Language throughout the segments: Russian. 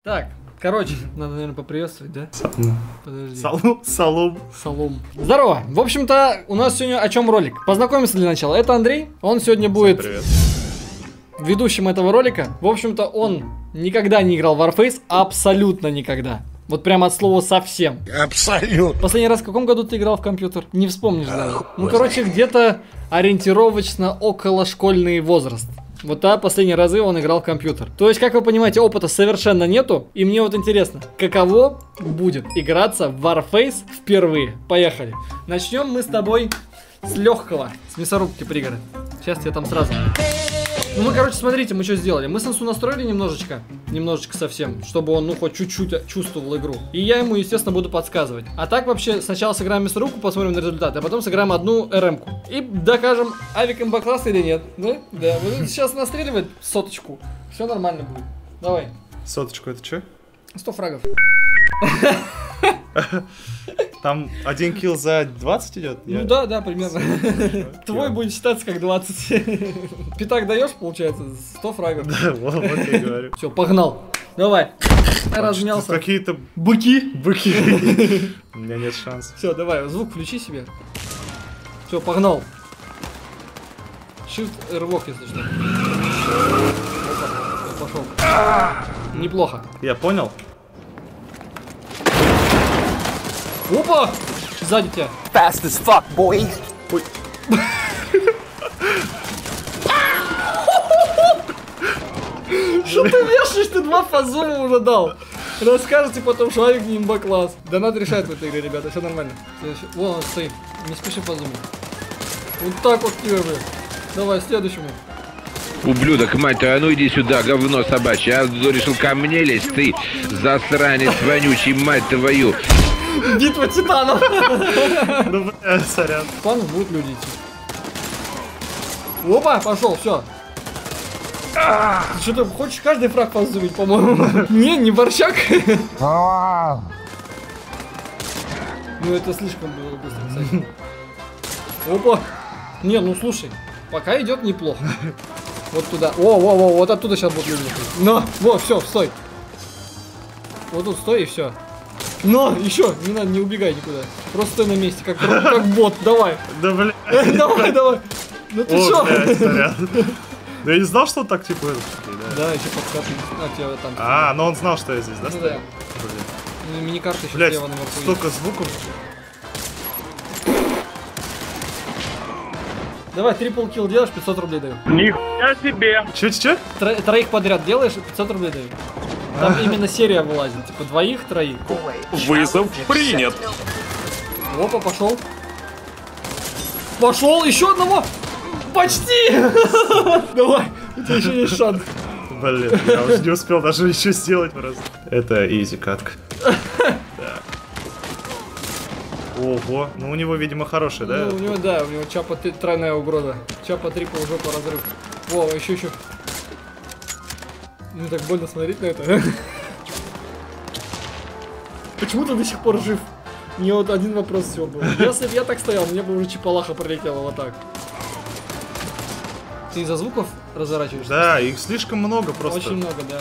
Так, короче, надо, наверное, поприветствовать, да? Подожди. Салом. Здорово! В общем-то, у нас сегодня о чем ролик? Познакомимся для начала. Это Андрей. Он сегодня будет ведущим этого ролика. В общем-то, он никогда не играл в Warface. Абсолютно никогда. Вот прямо от слова совсем. Абсолютно. Последний раз в каком году ты играл в компьютер? Не вспомнишь даже. Ну, короче, где-то ориентировочно околошкольный возраст. Вот да, последние разы он играл в компьютер. То есть, как вы понимаете, опыта совершенно нету. И мне вот интересно, каково будет играться в Warface впервые. Поехали. Начнем мы с тобой с легкого, с мясорубки пригород. Сейчас я там сразу. Ну мы, короче, смотрите, мы что сделали. Мы сенсу настроили немножечко совсем, чтобы он, ну, хоть чуть-чуть чувствовал игру. И я ему, естественно, буду подсказывать. А так вообще сначала сыграем мясорубку, посмотрим на результаты, а потом сыграем одну РМ-ку. И докажем, авик имба-класс или нет. Да? Да. Вот сейчас настреливает соточку. Все нормально будет. Давай. Соточку это что? 100 фрагов. Там 1 килл за 20 идет? Ну да, да, примерно. Твой будет считаться как 20. Пятак даешь, получается, 100 фрагов. Да, вот я говорю. Все, погнал. Давай. Размялся. Какие-то быки. У меня нет шансов. Все, давай, звук включи себе. Все, погнал. Shift рывок, если что. Пошел. Неплохо. Я понял. Опа! Сзади тебя. Fast as fuck, boy. Ой. Что ты вешаешь? Ты 2 фазома уже дал. Расскажете потом, что авик не имба-класс. Донат решает в этой игре, ребята, все нормально. Вон он стоит. Не спеши фазома. Вот так вот тебе, блин. Давай, следующему. Ублюдок, мать твою, а ну иди сюда, говно собачье. А решил ко мне лезть, ты засранец вонючий, мать твою. Битва титанов. Ну, бля, сорян. Ладно, будут люди идти. Опа, пошел, все. Ты что, ты хочешь каждый фраг позубить, по-моему? Не борщак. Ну это слишком было быстро, кстати. Опа. Не, ну слушай, пока идет неплохо. Вот туда. О, вот оттуда сейчас будут люди. Но, во, все, стой. Вот тут стой и все. Но, еще, не надо, не убегай никуда. Просто стой на месте, как бот, давай. Да, бля. Давай. Ну ты что? Ну я не знал, что он так типа... Да, еще подкатывает. Тебя там... А, но он знал, что я здесь, да? Ну да. Ну мини-карта еще блядь, слева наверху. столько звуков. Давай, трипл килл делаешь, 500 рублей даю. Нихуя себе. Че? Троих подряд делаешь, 500 рублей даю. Там именно серия вылазит, типа двоих, троих. Вызов принят. Опа, пошел. Пошел, еще одного. Почти. Давай, у тебя еще есть шанс. Блин, я уже не успел даже ничего сделать просто. Это изи катка. Ого, ну у него, видимо, хороший, да? Ну, у него чапа тройная угроза. Чапа трипл уже по разрыв. Во, еще. Ну так больно смотреть на это. Почему ты до сих пор жив? Мне вот один вопрос всего был. Если бы я так стоял, мне бы уже чипалаха пролетела вот так. Ты из-за звуков разворачиваешься? Да, их слишком много просто. Очень много, да.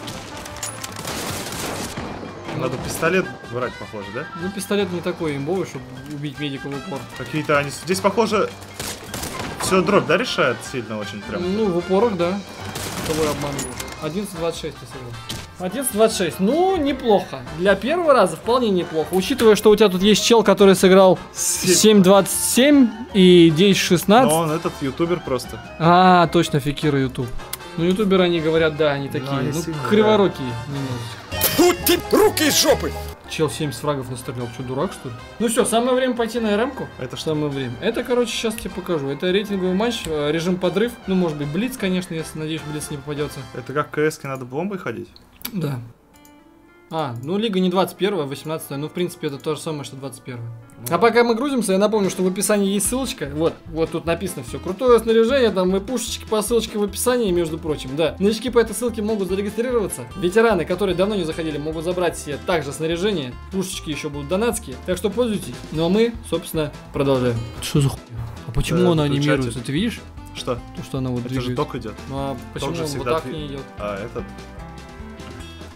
Надо пистолет брать, похоже, да? Ну, пистолет не такой имбовый, чтобы убить медика в упор. Какие-то они... Здесь, похоже, все дробь, да, решает сильно очень прям? Ну, в упорах, да. С тобой обманываю. 11.26 ты сыграл. 11.26. Ну, неплохо. Для первого раза вполне неплохо. Учитывая, что у тебя тут есть чел, который сыграл 7.27 и 10.16. Но он этот ютубер просто. А, точно, Фекира ютуб. Ну, ютуберы, они говорят, да, они такие, они ну, сильно, криворукие немножечко. Руки из жопы! Чел 70 фрагов настрелял, что, дурак, что ли? Ну все, самое время пойти на РМ-ку. Это что? Самое время. Это, короче, сейчас тебе покажу. Это рейтинговый матч, режим подрыв. Ну, может быть, блиц, конечно, если, надеюсь, блиц не попадется. Это как в КС-ке надо бомбой ходить? Да. А, ну лига не 21-я, 18-я, ну в принципе это то же самое, что 21-я. А пока мы грузимся, я напомню, что в описании есть ссылочка, вот тут написано все. Крутое снаряжение, там и пушечки по ссылочке в описании, между прочим, да. Новички по этой ссылке могут зарегистрироваться. Ветераны, которые давно не заходили, могут забрать себе также снаряжение. Пушечки еще будут донатские, так что пользуйтесь. Ну а мы, собственно, продолжаем. Что за хуй? А почему она анимируется, ты видишь? Что? То, что она вот Это двигается. же ток идет. Ну а почему Ток же он вот всегда так не идет? А, этот...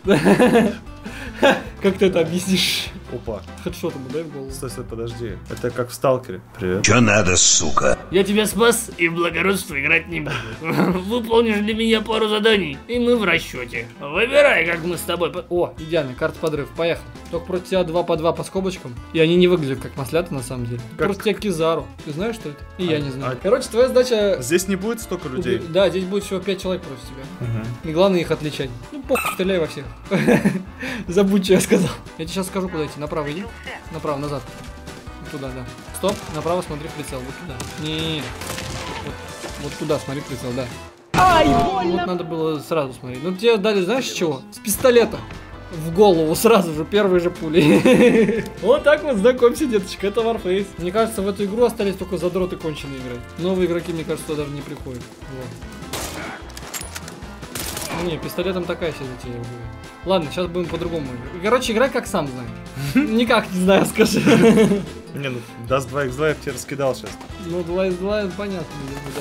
Как ты это объяснишь? Опа. Хедшот ему дай в голову. Стой, подожди. Это как в Сталкере. Привет. Чё надо, сука? Я тебя спас и в благородство играть не буду. Выполнишь для меня пару заданий, и мы в расчете. Выбирай, как мы с тобой... О, идеально, карта подрыв, поехал. Только против тебя 2 по 2 по скобочкам. И они не выглядят как маслята на самом деле. Как? Против тебя Кизару. Ты знаешь, что это? И я не знаю. а- Короче, твоя задача... Здесь не будет столько людей. Да, здесь будет всего 5 человек против тебя. Мгм. И главное их отличать. Ну, похуй, стреляй во всех. Забудь, что я сказал. Я тебе сейчас скажу, куда идти. Направо иди. Направо, назад. Туда, да. Стоп, направо смотри в прицел. Вот туда. Не. Вот туда смотри в прицел, да. Ай, больно! Вот надо было сразу смотреть. Ну тебе дали, знаешь, с чего? С пистолета. В голову сразу же, первой же пулей. Вот так вот знакомься, деточка, это Warface. Мне кажется, в эту игру остались только задроты конченые играть. Новые игроки, мне кажется, туда даже не приходят. Вот. Ну не, пистолетом такая себе затея будет. Ладно, сейчас будем по-другому. Короче, играй как сам знаешь. Никак не знаю, скажи. Не, ну даст 2х2, я бы тебе раскидал сейчас. Ну 2 из 2, понятно, да.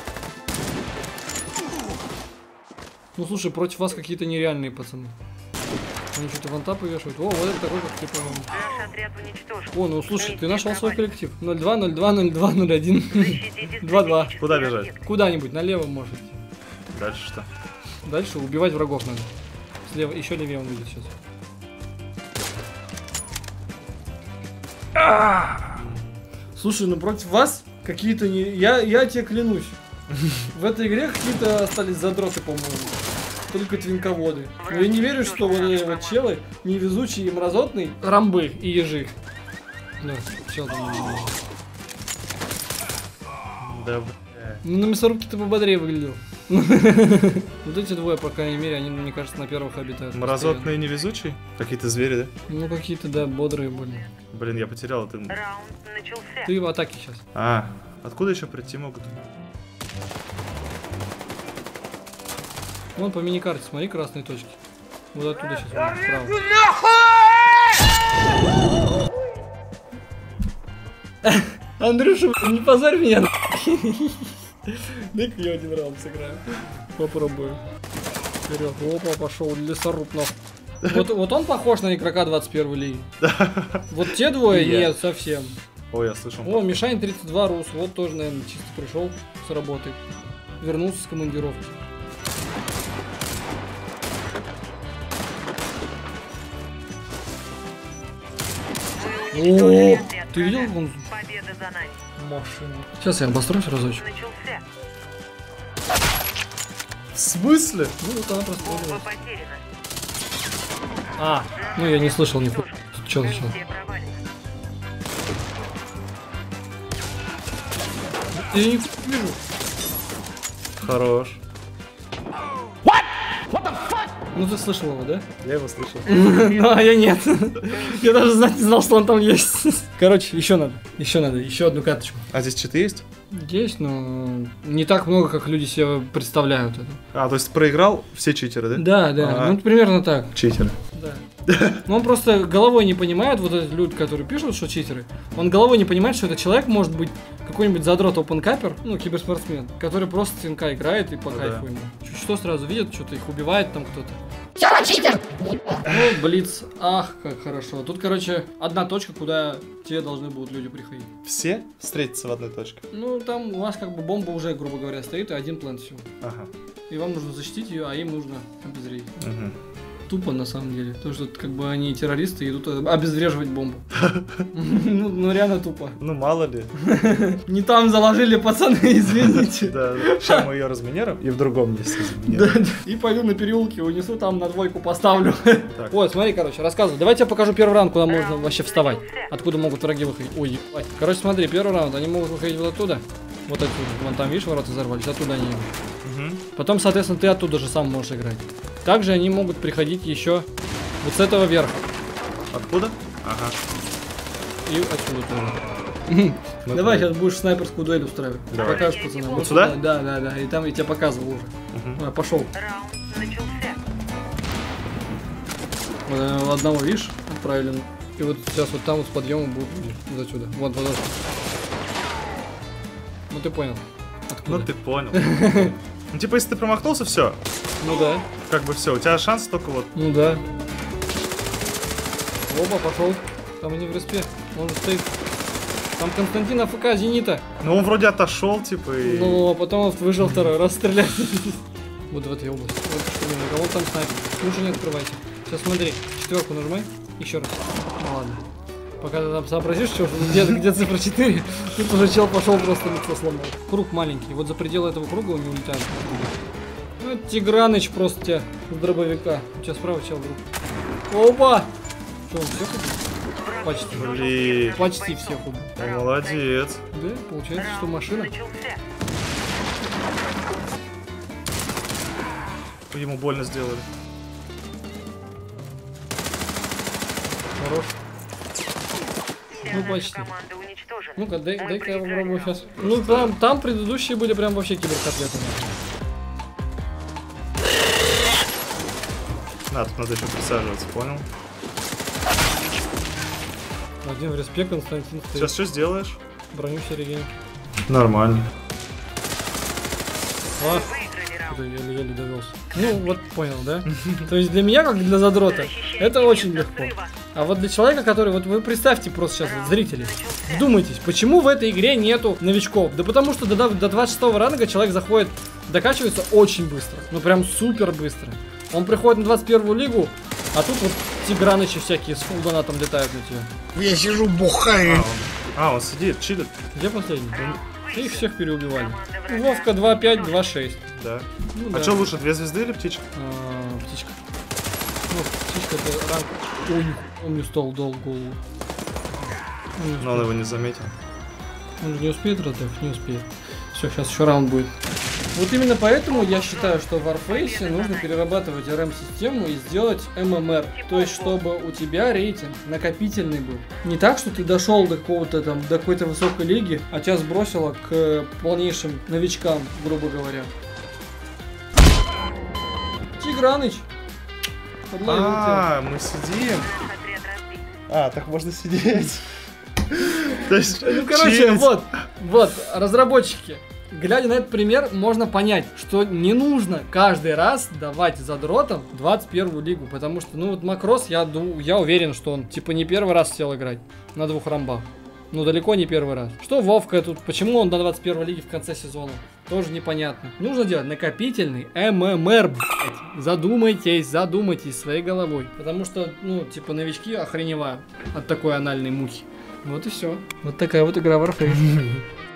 Ну слушай, против вас какие-то нереальные пацаны. Они что-то вантапы вешают. О, вот это такой, как ты, по-моему. Наш отряд уничтожен. О, ну слушай, ты нашел свой коллектив. 02, 02, 02, 01. 2-2. Куда бежать? Куда-нибудь, налево может идти. Дальше что? Дальше убивать врагов надо. Слева, еще левее он выйдет сейчас. Слушай, ну против вас какие-то не... Я тебе клянусь. В этой игре какие-то остались задроты, по-моему. Только твинководы. Но я не верю, что вот эти вот челы, невезучий и мразотный, рамбы и ежи. Да, чел там. Да, Ну на мясорубке-то пободрее выглядел. Вот эти двое, по крайней мере, они, мне кажется, на первых обитают. Мразотный и невезучий? Какие-то звери, да? Ну какие-то, да, бодрые были. Блин, я потерял это. Раунд начался. Ты в атаке сейчас. А, откуда еще прийти могут? Вон по миникарте, смотри, красные точки. Вот оттуда сейчас, вон, справа. Андрюша, не позорь меня. Дай-ка я один раунд сыграю. Попробую. Вперед. Опа, пошел лесоруб нахуй. Вот он похож на игрока 21 лиги. Вот те двое нет, совсем. Ой, я слышал. О, Мишань 32 рус. Вот тоже, наверное, чисто пришел с работы. Вернулся с командировки. О, ты видел вон Победа за нами. машину? Сейчас я обострусь разочек. Начался. В смысле? Ну вот она просто Бомба вырвалась. потеряна. А, ну я не слышал нихуя. Чё зачем? Миссия провалена. Я не вижу. Хорош. Ну ты слышал его, да? Я его слышал. Ну а я нет. Я даже знать не знал, что он там есть. Короче, еще надо, еще одну карточку. А здесь читы есть? Есть, но не так много, как люди себе представляют это. А, то есть проиграл все читеры, да? Да, да, Ага. ну примерно так. Читеры. Да. Но он просто головой не понимает, вот этот люди, которые пишут, что читеры, он головой не понимает, что этот человек может быть какой-нибудь задрот опенкапер, ну, киберспортсмен, который просто ТНК играет и по кайфу ему. Чуть что сразу видит, что-то их убивает там кто-то. Ну, блиц, ах, как хорошо. Тут, короче, одна точка, куда тебе должны будут люди приходить. Все встретятся в одной точке? Ну, там у вас как бы бомба уже, грубо говоря, стоит, и один план всего. Ага. И вам нужно защитить ее, а им нужно обезвредить. Угу. Тупо на самом деле. То, что как бы они террористы идут обезвреживать бомбу. Ну реально тупо. Ну, мало ли. Не там заложили, пацаны, извините. Да, сейчас мы ее разминируем и в другом месте заминируем. И пойду на переулке, унесу там на двойку поставлю. Вот, смотри, короче, рассказывай. Давайте я покажу первый раунд, куда можно вообще вставать. Откуда могут враги выходить. Ой, ебать. Короче, смотри, первый раунд, они могут выходить вот оттуда. Вот отсюда. Вон там, видишь, ворота взорвались, оттуда они идут. Потом, соответственно, ты оттуда же сам можешь играть. Также они могут приходить еще вот с этого верха. Откуда? Ага. И отсюда тоже. Давай сейчас будешь снайперскую дуэль устраивать. Давай. Покажешь, пацаны. Вот сюда? Да. И там я тебе показывал уже. Пошел. Раунд начался. Вот одного, видишь, отправили. И вот сейчас вот там вот с подъемом будут люди. Вот отсюда. Вот. Ну ты понял. Откуда? Ну ты понял. Ну, типа, если ты промахнулся, все. Ну да. Как бы все, у тебя шанс только вот. Ну да. Оба, пошел. Там они в респе. Он же стоит. Там Константин АФК Зенита. Ну, он вроде отошел, типа, и... Ну, а потом он выжил второй раз стрелять. Вот в этой области. Вот что мне, кого там снайпер. Лучше не открывайте. Сейчас смотри, 4 нажимай. Еще раз. Ну ладно. Пока ты там сообразишь, что где цифра 4, тут уже чел пошел, просто лицо сломал. Круг маленький. Вот за пределы этого круга он не улетает. Ну, Тиграныч просто тебя с дробовика. У тебя справа чел вдруг. Опа! Что, он всех убил? Почти. Блин. Почти всех убил. Ну, молодец. Да, получается, что машина. Начался. Ему больно сделали. Хорош. Ну, почти. Команда уничтожена. Ну-ка, Мы дай-ка я проиграли попробую раунд. сейчас. Ну, там предыдущие были прям вообще киберкотлеты. Тут надо еще присаживаться, понял? Один в респе, Константин стоит. Сейчас что сделаешь? Броню середине. Нормально. А, что-то еле-еле довелся. Ну, вот понял, да? То есть для меня, как для задрота, это очень легко. А вот для человека, который, вот вы представьте просто сейчас, вот, зрители, вдумайтесь, почему в этой игре нету новичков? Да потому что до 26 ранга человек заходит, докачивается очень быстро. Ну прям супер быстро. Он приходит на 21 лигу, а тут вот Тигранычи всякие с фулдонатом летают на тебя. Я сижу бухаю. Он сидит, чилит. Где последний? Их всех переубивали. Вовка 2.5, 2.6. Да. Ну, А да. что лучше, 2 звезды или птичка? Птичка. Ну, птичка это ранг. Ой, он мне стал дал голову. Но он его не заметил. Он же не успеет раздать? Не успеет. Все, сейчас еще раунд будет. Вот именно поэтому я считаю, что в Warface нужно перерабатывать RM-систему и сделать ММР. То есть, чтобы у тебя рейтинг накопительный был. Не так, что ты дошел до какого-то там, до какой-то высокой лиги, а тебя сбросило к полнейшим новичкам, грубо говоря. Тиграныч! Подловил тебя. Мы сидим. Отряд разбит. Так можно сидеть. То есть, Ну, короче, вот, разработчики. Глядя на этот пример, можно понять, что не нужно каждый раз давать задротам 21 лигу, потому что, ну вот Макрос, я уверен, что он типа не первый раз сел играть на 2 рамбах. Ну далеко не первый раз. Что Вовка тут, почему он до 21 лиги в конце сезона? Тоже непонятно. Нужно делать накопительный ММР, блядь. Задумайтесь своей головой. Потому что, ну, типа новички охреневают от такой анальной мухи. Вот и все. Вот такая вот игра Warface.